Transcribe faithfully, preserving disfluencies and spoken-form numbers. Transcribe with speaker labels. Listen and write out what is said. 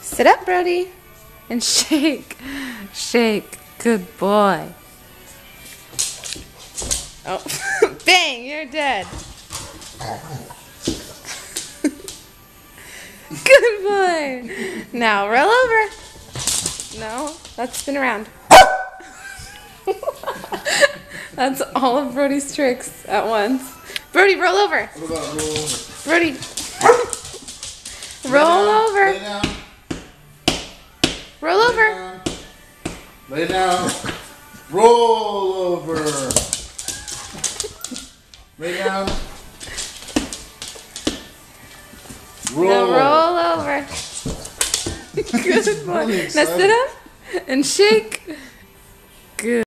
Speaker 1: Sit up, Brody, and shake. Shake. Good boy. Oh, bang, you're dead. Good boy. Now roll over. No, let's spin around. That's all of Brody's tricks at once. Brody, roll over.
Speaker 2: What about roll over?
Speaker 1: Brody, roll over.
Speaker 2: Lay down.
Speaker 1: Roll over.
Speaker 2: Lay down. Roll over. Lay down. Roll.
Speaker 1: Now roll over. Good boy. Now sit up and shake. Good.